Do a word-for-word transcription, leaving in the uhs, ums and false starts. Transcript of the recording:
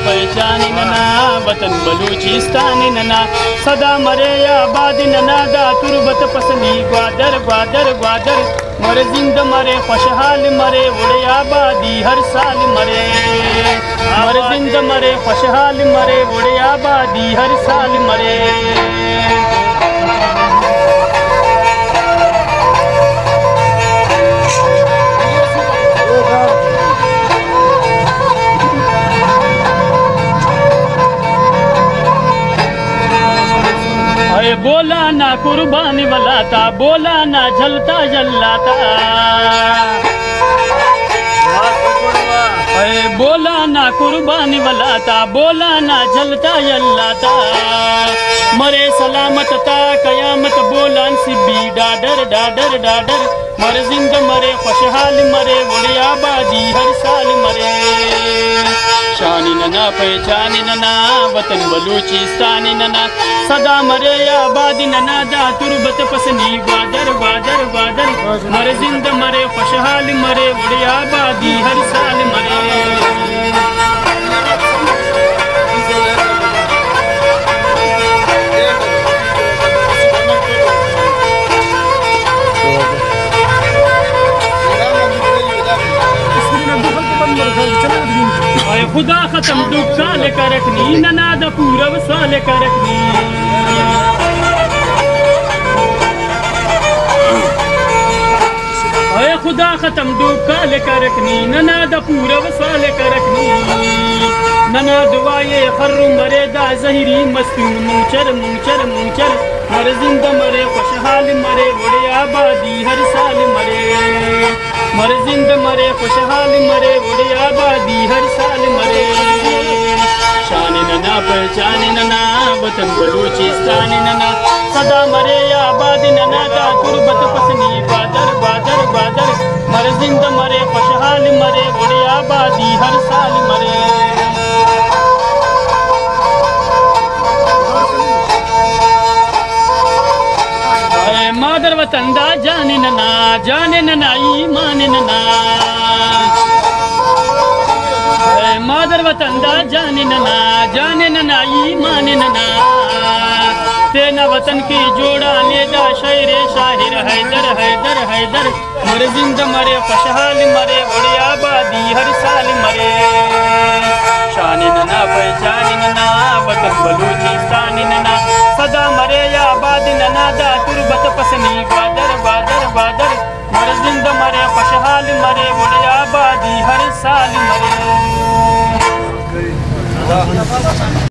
पहचानी नना वतन बलूचिस्तानी नना सदा मरे आबादी नना दा तुरबत पसनी ग्वादर ग्वादर ग्वादर मरे जिंद मरे खुशहाल मरे उड़े आबादी हर साल मरे मरे जिंद मरे खुशहाल मरे उड़े आबादी हर साल मरे। बोला ना कुर्बानी वाला था बोला ना जलता जल्लाता बोला ना कुर्बानी वाला था बोला ना जलता जल्लाता मरे सलामत था कयामत बोला सिब्बी डाडर डाडर डाडर मरे जिंद मरे खुशहाल मरे उड़े आबादी हर साल मरे। शानी नना पहचानी नना वतन बलूचिस्तानी नना सदा मरे आबादी नना दा तुरबत पसनी ग्वादर ग्वादर ग्वादर मरे जिंद मरे खुशहाल मरे उड़े आबादी हर साल मरे। खुदा खत्म दुख साल कर रखनी नना द पूरब साल कर रखनी अय खुदा खत्म दुख साल कर रखनी नना द पूरब साल कर रखनी नना दुआए खर्रु मरे दा जहरी मस्तून मुंचर मुंचर मुंचर मरे जिंद मरे खुशहाल मरे उड़े आबादी हर साल मरे मरे जिंद मरे खुशहाल मरे उड़े आबादी हर साल मरे। शानी नना पहचानी नना वतन बलूचिस्तानी नना सदा मरे आबादी नना दा तुरबत पसनी ग्वादर ग्वादर ग्वादर मरे जिंद मरे खुशहाल मरे उड़े आबादी हर साल मरे। मादर वतन दा जाने नना जाने नना ईमान नना मादर वतन दा जाने नना जाने नना ईमान नना तेना वतन की जोड़ा लेदा शायरे शाहिर हैदर हैदर हैदर मरे जिंद मरे खुशहाल मरे उड़े आबादी हर साल मरे। शानी नना पहचानी नना वतन बलूचिस्तानी नना सदा मरे आबादी नना दा तुरबत पसनी ग्वादर ग्वादर ग्वादर मरे जिंद मरे खुशहाल मरे उड़े आबादी हर साल मरे।